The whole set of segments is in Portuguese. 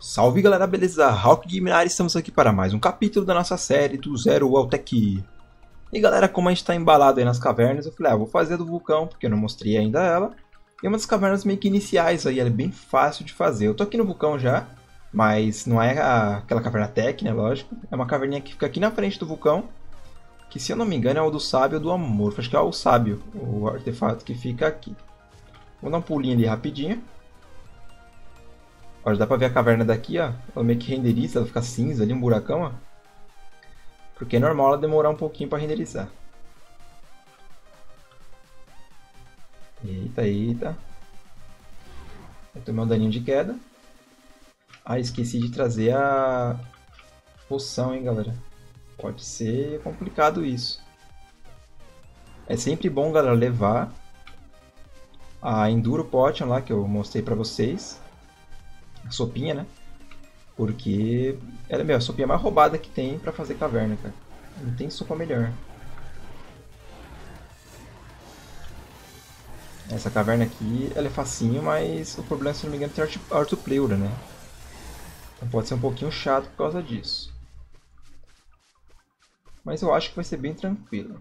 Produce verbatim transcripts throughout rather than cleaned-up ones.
Salve galera, beleza? Hawk Game na área, estamos aqui para mais um capítulo da nossa série do Zero ao Tech. E galera, como a gente está embalado aí nas cavernas, eu falei, ah, vou fazer a do vulcão, porque eu não mostrei ainda ela. E é uma das cavernas meio que iniciais aí, ela é bem fácil de fazer. Eu tô aqui no vulcão já, mas não é a, aquela caverna tech, né, lógico. É uma caverninha que fica aqui na frente do vulcão, que se eu não me engano é o do sábio ou do amor. Acho que é o sábio, o artefato que fica aqui. Vou dar um pulinho ali rapidinho. Ó, já dá pra ver a caverna daqui, ó. Ela meio que renderiza, ela fica cinza ali, um buracão, ó. Porque é normal ela demorar um pouquinho pra renderizar. Eita, eita. Eu tomei um daninho de queda. Ah, esqueci de trazer a poção, hein, galera. Pode ser complicado isso. É sempre bom, galera, levar a Enduro Potion lá, que eu mostrei pra vocês. A sopinha, né? Porque ela é meu, a sopinha mais roubada que tem pra fazer caverna, cara. Não tem sopa melhor. Essa caverna aqui, ela é facinho, mas o problema, se não me engano, é ter ortopleura, né? Então pode ser um pouquinho chato por causa disso. Mas eu acho que vai ser bem tranquilo.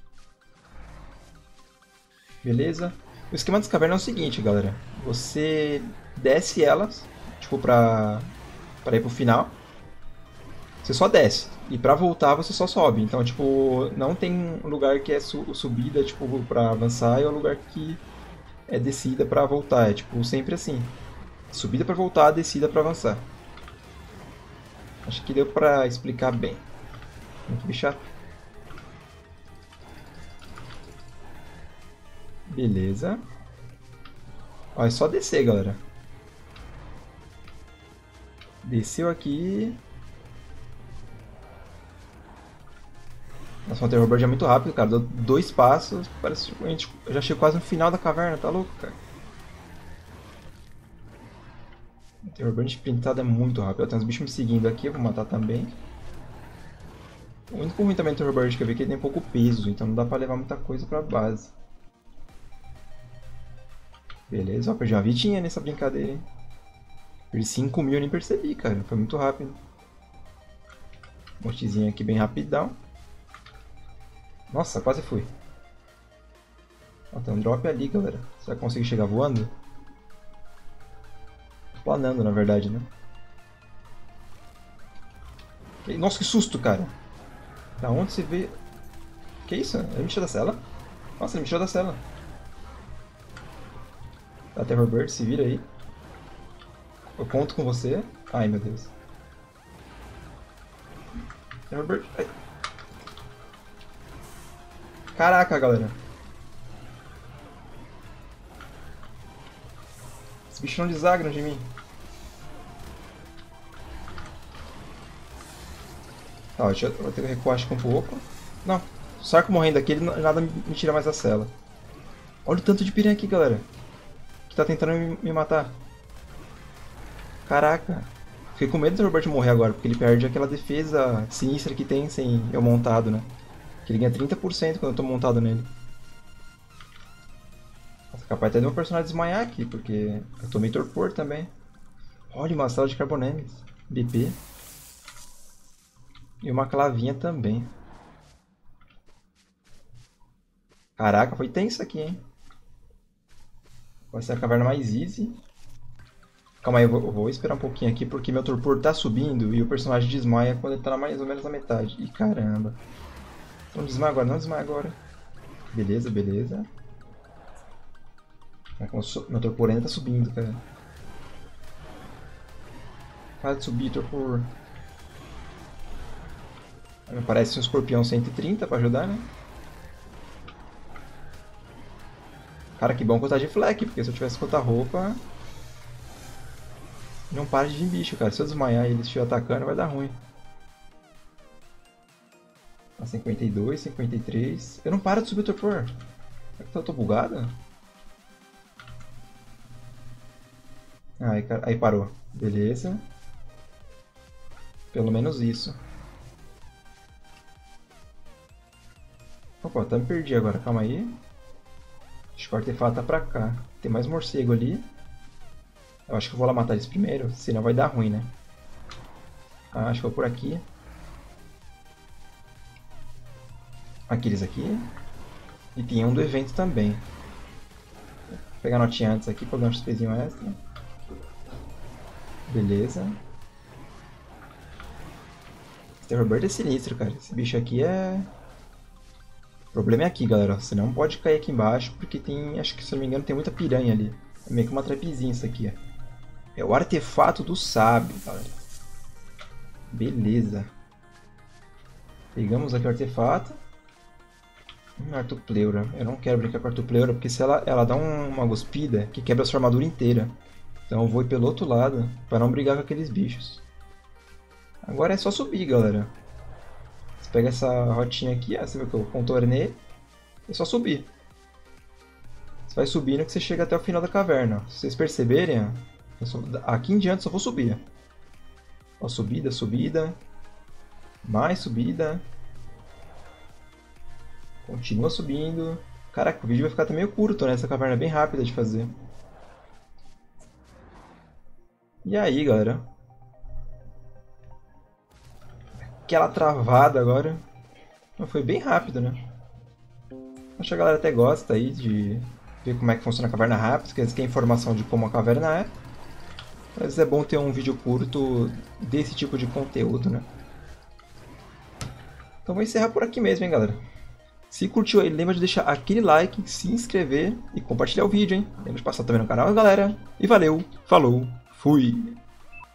Beleza? O esquema das cavernas é o seguinte, galera. Você desce elas, tipo, pra, pra ir pro final. Você só desce. E pra voltar você só sobe. Então, tipo, não tem um lugar que é su subida, tipo, pra avançar e um lugar que é descida pra voltar. É, tipo, sempre assim. Subida pra voltar, descida pra avançar. Acho que deu pra explicar bem. Muito bichado. Beleza. Ó, é só descer, galera. Desceu aqui. Nossa, o Terrorbird é muito rápido, cara. Deu dois passos, parece que a gente já chegou quase no final da caverna, tá louco, cara? O Terrorbird sprintado é muito rápido. Tem uns bichos me seguindo aqui, eu vou matar também. O único ruim também do Terrorbird que eu vi é que ele tem pouco peso, então não dá pra levar muita coisa pra base. Beleza, ó, perdi uma vitinha nessa brincadeira, hein? Perdi cinco mil, eu nem percebi, cara. Foi muito rápido. Montezinho aqui bem rapidão. Nossa, quase fui. Ó, tem um drop ali, galera. Será que eu consigo chegar voando? Tô planando, na verdade, né? Nossa, que susto, cara. Da onde você vê... Que isso? Ele me tirou da cela? Nossa, ele me tirou da cela. Tá, Terrorbird, se vira aí. Eu conto com você. Ai, meu Deus. Terrorbird... Ai. Caraca, galera. Esse bicho não desagram de mim. Tá, deixa eu, vou ter que recuar acho que um pouco. Não, o Sarco morrendo aqui, ele nada me tira mais da cela. Olha o tanto de piranha aqui, galera. Que tá tentando me, me matar. Caraca. Fiquei com medo do Robert morrer agora, porque ele perde aquela defesa sinistra que tem sem eu montado, né? Que ele ganha trinta por cento quando eu tô montado nele. Nossa, capaz até de um personagem desmaiar aqui, porque eu tomei torpor também. Olha, uma sala de carbonemes. B P. E uma clavinha também. Caraca, foi tenso aqui, hein? Vai ser a caverna mais easy. Calma aí, eu vou, eu vou esperar um pouquinho aqui, porque meu torpor tá subindo e o personagem desmaia quando ele tá mais ou menos na metade. Ih, caramba. Não desmaia agora, não desmaia agora. Beleza, beleza. Meu torpor ainda tá subindo, cara. Para de subir, torpor. Me aparece um escorpião cento e trinta pra ajudar, né? Cara, que bom que eu tá de fleck, porque se eu tivesse com outra roupa... Não para de vir bicho, cara. Se eu desmaiar e eles estiver atacando, vai dar ruim. A cinquenta e dois, cinquenta e três... Eu não paro de subir o torpor. Será que eu tô bugado? Ah, aí, aí parou. Beleza. Pelo menos isso. Opa, até me perdi agora. Calma aí. Acho que o artefato tá pra cá. Tem mais morcego ali. Eu acho que eu vou lá matar eles primeiro, senão vai dar ruim, né? Ah, acho que eu vou por aqui. Aqueles aqui. E tem um do evento também. Vou pegar a notinha antes aqui pra ganhar um XPzinho extra. Beleza. Esse Terrorbird é sinistro, cara. Esse bicho aqui é... O problema é aqui, galera. Você não pode cair aqui embaixo, porque tem... Acho que, se eu não me engano, tem muita piranha ali. É meio que uma trapezinha isso aqui, ó. É o artefato do sábio, galera. Beleza. Pegamos aqui o artefato. Hum, Artupleura. Eu não quero brincar com a Artupleura, porque se ela, ela dá um, uma guspida que quebra a sua armadura inteira. Então eu vou ir pelo outro lado, para não brigar com aqueles bichos. Agora é só subir, galera. Você pega essa rotinha aqui, ó, você viu que eu contornei. É só subir. Você vai subindo que você chega até o final da caverna. Se vocês perceberem, ó, eu só, aqui em diante só vou subir. Ó, subida, subida. Mais subida. Continua subindo. Caraca, o vídeo vai ficar até meio curto, né? Essa caverna é bem rápida de fazer. E aí, galera? Aquela travada agora. Foi bem rápido, né? Acho que a galera até gosta aí de ver como é que funciona a caverna rápido, porque eles querem informação de como a caverna é. Mas é bom ter um vídeo curto desse tipo de conteúdo, né? Então vou encerrar por aqui mesmo, hein, galera? Se curtiu aí, lembra de deixar aquele like, se inscrever e compartilhar o vídeo, hein? Lembra de passar também no canal, galera. E valeu, falou, fui!